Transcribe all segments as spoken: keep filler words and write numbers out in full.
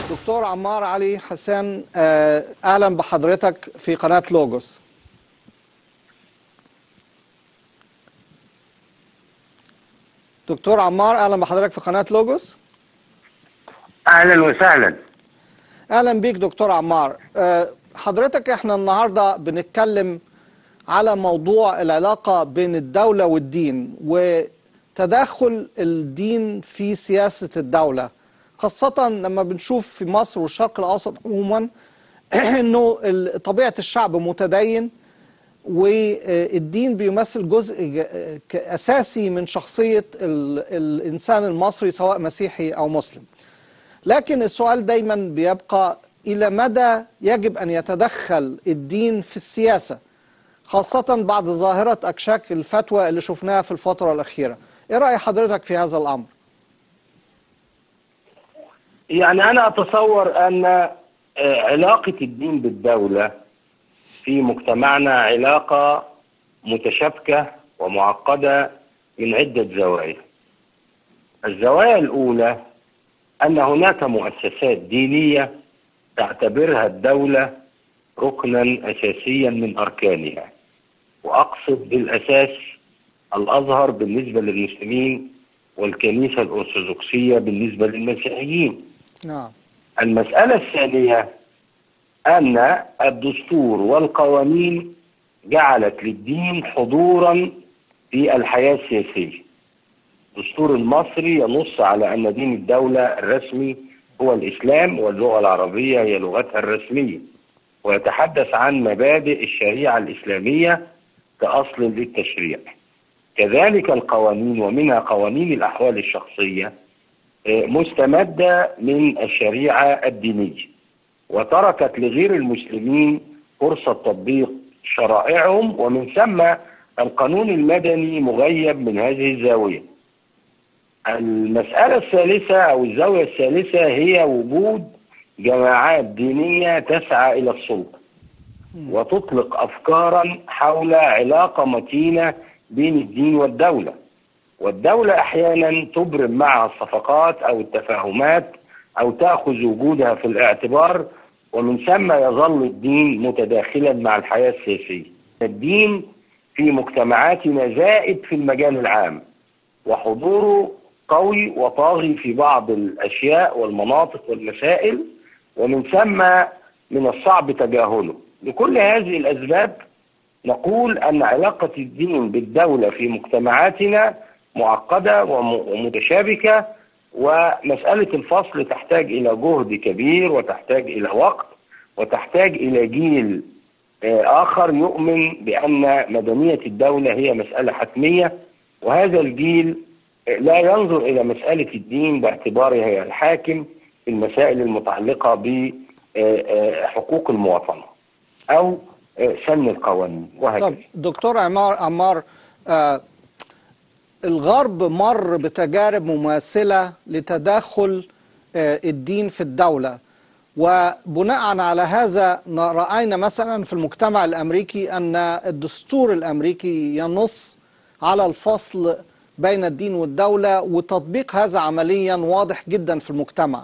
دكتور عمار علي حسان، اهلا بحضرتك في قناة لوجوس. دكتور عمار اهلا بحضرتك في قناة لوجوس. اهلا وسهلا. اهلا بيك دكتور عمار. حضرتك احنا النهاردة بنتكلم على موضوع العلاقة بين الدولة والدين وتدخل الدين في سياسة الدولة، خاصة لما بنشوف في مصر والشرق الأوسط عموما انه طبيعة الشعب متدين، والدين بيمثل جزء أساسي من شخصية الإنسان المصري سواء مسيحي أو مسلم. لكن السؤال دايما بيبقى إلى مدى يجب أن يتدخل الدين في السياسة، خاصة بعد ظاهرة أكشاك الفتوى اللي شفناها في الفترة الأخيرة. إيه رأي حضرتك في هذا الأمر؟ يعني أنا أتصور أن علاقة الدين بالدولة في مجتمعنا علاقة متشابكة ومعقدة من عدة زوايا. الزوايا الأولى أن هناك مؤسسات دينية تعتبرها الدولة ركنا أساسيا من أركانها، وأقصد بالأساس الأزهر بالنسبة للمسلمين والكنيسة الأرثوذكسية بالنسبة للمسيحيين. نعم. المسألة الثانية أن الدستور والقوانين جعلت للدين حضورا في الحياة السياسية. الدستور المصري ينص على أن دين الدولة الرسمي هو الإسلام، واللغة العربية هي لغتها الرسمية، ويتحدث عن مبادئ الشريعة الإسلامية كأصل للتشريع. كذلك القوانين ومنها قوانين الأحوال الشخصية مستمدة من الشريعة الدينية، وتركت لغير المسلمين فرصة تطبيق شرائعهم، ومن ثم القانون المدني مغيب من هذه الزاوية. المسألة الثالثة أو الزاوية الثالثة هي وجود جماعات دينية تسعى إلى السلطة وتطلق أفكارا حول علاقة متينة بين الدين والدولة، والدولة أحيانا تبرم معها الصفقات أو التفاهمات أو تأخذ وجودها في الاعتبار، ومن ثم يظل الدين متداخلا مع الحياة السياسية. الدين في مجتمعاتنا زائد في المجال العام، وحضوره قوي وطاغي في بعض الأشياء والمناطق والمسائل، ومن ثم من الصعب تجاهله. لكل هذه الأسباب نقول أن علاقة الدين بالدولة في مجتمعاتنا معقدة ومتشابكة، ومسألة الفصل تحتاج إلى جهد كبير وتحتاج إلى وقت وتحتاج إلى جيل آخر يؤمن بأن مدنية الدولة هي مسألة حتمية، وهذا الجيل لا ينظر إلى مسألة الدين باعتبارها هي الحاكم في المسائل المتعلقة بحقوق المواطنة أو سن القوانين وهكذا. طب دكتور عمار عمار آه الغرب مر بتجارب مماثلة لتداخل آه الدين في الدولة، وبناء على هذا رأينا مثلا في المجتمع الأمريكي أن الدستور الأمريكي ينص على الفصل بين الدين والدولة، وتطبيق هذا عمليا واضح جدا في المجتمع،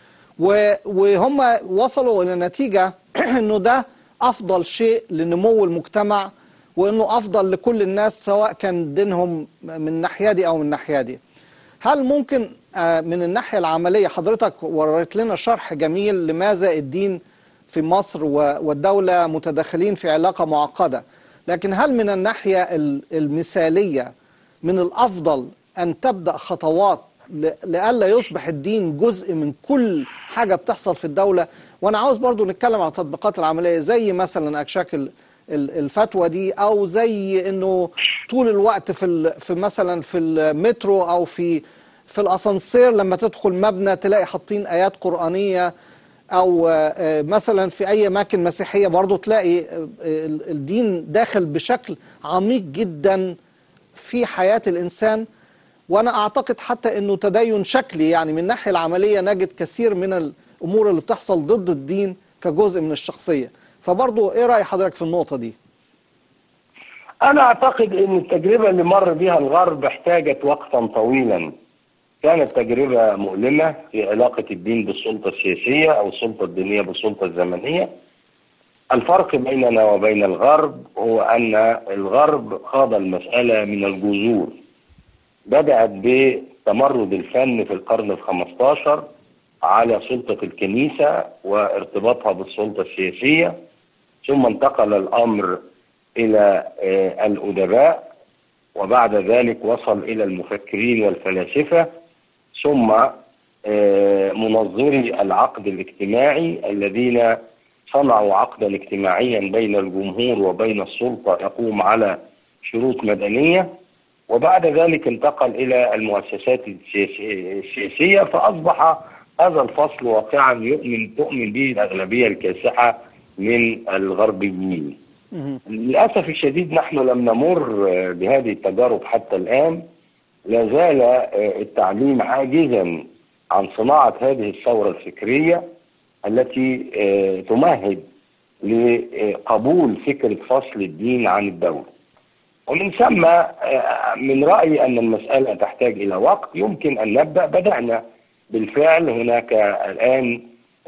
وهم وصلوا إلى نتيجة أنه ده أفضل شيء لنمو المجتمع، وأنه أفضل لكل الناس سواء كان دينهم من الناحية دي أو من الناحية دي. هل ممكن من الناحية العملية، حضرتك وريت لنا شرح جميل لماذا الدين في مصر والدولة متداخلين في علاقة معقدة، لكن هل من الناحية المثالية من الأفضل أن تبدأ خطوات لألا يصبح الدين جزء من كل حاجة بتحصل في الدولة؟ وأنا عاوز برضو نتكلم عن التطبيقات العملية زي مثلا أكشاك الفتوى دي، أو زي أنه طول الوقت في في مثلا في المترو أو في في الأسانسير لما تدخل مبنى تلاقي حاطين آيات قرآنية، أو مثلا في أي أماكن مسيحية برضو تلاقي الدين داخل بشكل عميق جدا في حياة الإنسان. وأنا أعتقد حتى أنه تدين شكلي، يعني من الناحية العملية نجد كثير من الأمور اللي بتحصل ضد الدين كجزء من الشخصية. فبرضو إيه رأي حضرتك في النقطة دي؟ أنا أعتقد أن التجربة اللي مر بها الغرب احتاجت وقتا طويلا كانت تجربة مؤلمة في علاقة الدين بالسلطة السياسية أو السلطة الدينية بالسلطة الزمنية. الفرق بيننا وبين الغرب هو أن الغرب خاض المسألة من الجذور، بدأت بتمرد الفن في القرن الخامس عشر على سلطة الكنيسة وارتباطها بالسلطة السياسية، ثم انتقل الأمر إلى الأدباء، وبعد ذلك وصل إلى المفكرين والفلاسفة، ثم منظري العقد الاجتماعي الذين صنعوا عقدا اجتماعيا بين الجمهور وبين السلطة يقوم على شروط مدنية، وبعد ذلك انتقل إلى المؤسسات السياسية، فأصبح هذا الفصل واقعا يؤمن تؤمن به الأغلبية الكاسحة من الغربيين. للأسف الشديد نحن لم نمر بهذه التجارب حتى الآن. لا زال التعليم عاجزا عن صناعة هذه الثورة الفكرية التي تمهد لقبول فكرة فصل الدين عن الدولة. ومن ثم من رأيي أن المسألة تحتاج إلى وقت. يمكن أن نبدأ، بدأنا بالفعل. هناك الآن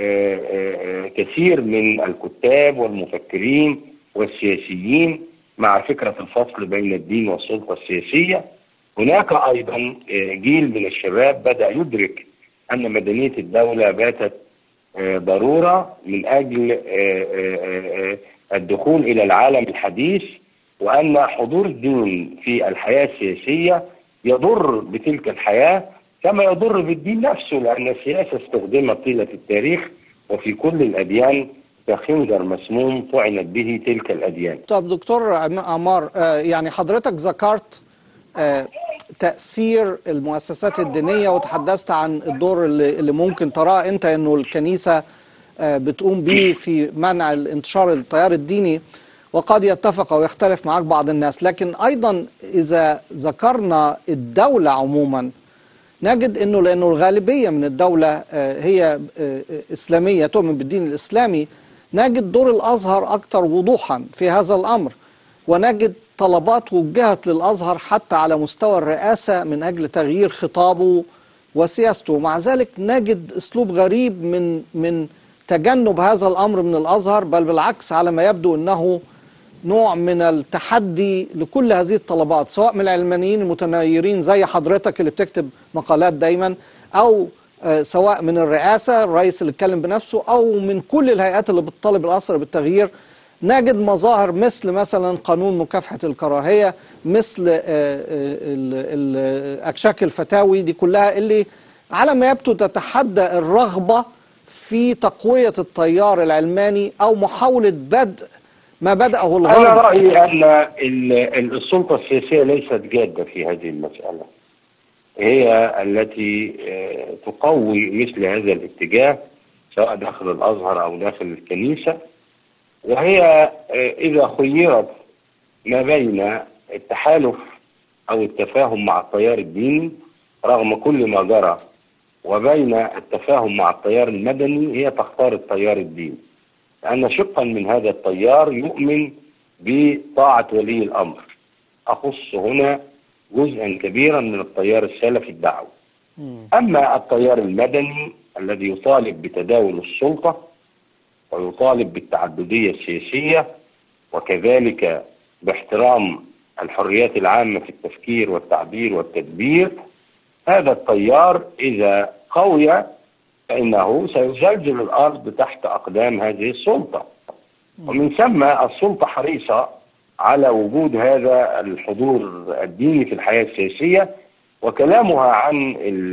كثير من الكتاب والمفكرين والسياسيين مع فكرة الفصل بين الدين والسلطة السياسية. هناك أيضا جيل من الشباب بدأ يدرك أن مدنية الدولة باتت ضرورة من أجل الدخول إلى العالم الحديث، وأن حضور الدين في الحياة السياسية يضر بتلك الحياة كما يضر بالدين نفسه، لأن السياسة استخدمت طيلة التاريخ وفي كل الأديان كخنجر مسموم طعنت به تلك الأديان. طب دكتور عمار، يعني حضرتك ذكرت تأثير المؤسسات الدينية وتحدثت عن الدور اللي ممكن تراه أنت أنه الكنيسة بتقوم به في منع انتشار التيار الديني، وقد يتفق ويختلف معك بعض الناس. لكن أيضا إذا ذكرنا الدولة عموما نجد أنه لأنه الغالبية من الدولة هي إسلامية تؤمن بالدين الإسلامي، نجد دور الأزهر أكثر وضوحا في هذا الأمر، ونجد طلبات وجهت للأزهر حتى على مستوى الرئاسة من أجل تغيير خطابه وسياسته. مع ذلك نجد أسلوب غريب من من تجنب هذا الأمر من الأزهر، بل بالعكس على ما يبدو أنه نوع من التحدي لكل هذه الطلبات، سواء من العلمانيين المتنيرين زي حضرتك اللي بتكتب مقالات دايما، أو سواء من الرئاسة الرئيس اللي اتكلم بنفسه، أو من كل الهيئات اللي بتطالب الأزهر بالتغيير. نجد مظاهر مثل مثلا قانون مكافحة الكراهية، مثل أكشاك الفتاوي دي كلها اللي على ما يبدو تتحدى الرغبة في تقوية التيار العلماني أو محاولة بدء ما بدأه الغرب. أنا رأيي أن السلطة السياسية ليست جادة في هذه المسألة، هي التي تقوي مثل هذا الاتجاه سواء داخل الأزهر أو داخل الكنيسة. وهي إذا خيرت ما بين التحالف أو التفاهم مع التيار الديني رغم كل ما جرى وبين التفاهم مع التيار المدني، هي تختار التيار الديني، لأن شقا من هذا التيار يؤمن بطاعة ولي الأمر. أخص هنا جزءا كبيرا من التيار السلفي الدعوي. أما التيار المدني الذي يطالب بتداول السلطة ويطالب بالتعددية السياسية وكذلك باحترام الحريات العامة في التفكير والتعبير والتدبير، هذا التيار إذا قوي فإنه سيزلزل الأرض تحت أقدام هذه السلطة. ومن ثم السلطة حريصة على وجود هذا الحضور الديني في الحياة السياسية، وكلامها عن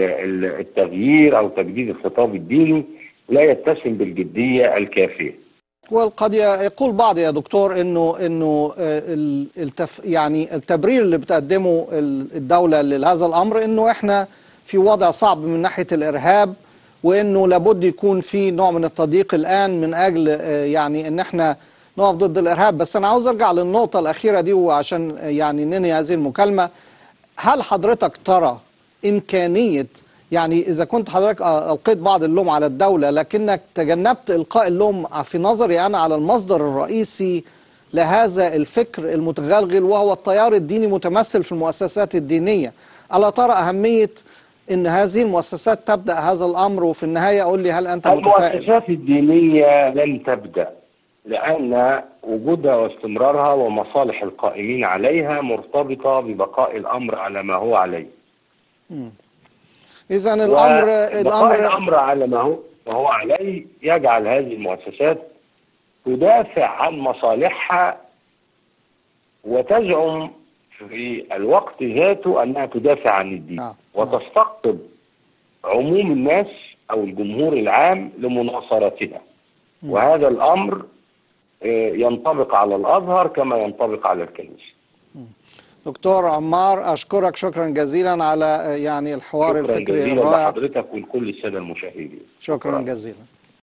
التغيير أو تجديد الخطاب الديني لا يتسم بالجدية الكافية. وقد يقول بعض يا دكتور انه انه التف يعني التبرير اللي بتقدمه الدولة لهذا الامر انه احنا في وضع صعب من ناحية الارهاب، وانه لابد يكون في نوع من التضييق الان من اجل يعني ان احنا نقف ضد الارهاب. بس انا عاوز ارجع للنقطة الاخيرة دي وعشان يعني ننهي هذه المكالمة. هل حضرتك ترى امكانية، يعني إذا كنت حضرتك ألقيت بعض اللوم على الدولة لكنك تجنبت إلقاء اللوم في نظري أنا على المصدر الرئيسي لهذا الفكر المتغلغل وهو التيار الديني متمثل في المؤسسات الدينية، ألا ترى أهمية ان هذه المؤسسات تبدا هذا الامر؟ وفي النهايه قول لي، هل انت متفائل؟ المؤسسات الدينيه لن تبدا، لان وجودها واستمرارها ومصالح القائمين عليها مرتبطه ببقاء الامر على ما هو عليه. اذا الامر الامر الامر الامر على ما هو ما هو عليه يجعل هذه المؤسسات تدافع عن مصالحها وتزعم في الوقت ذاته انها تدافع عن الدين، آه. وتستقطب عموم الناس او الجمهور العام لمناصرتها. وهذا الامر ينطبق على الازهر كما ينطبق على الكنيسه. دكتور عمار، اشكرك شكرا جزيلا على يعني الحوار شكرا الفكري جزيلا الرائع. لحضرتك ولكل الساده المشاهدين. شكرا جزيلا.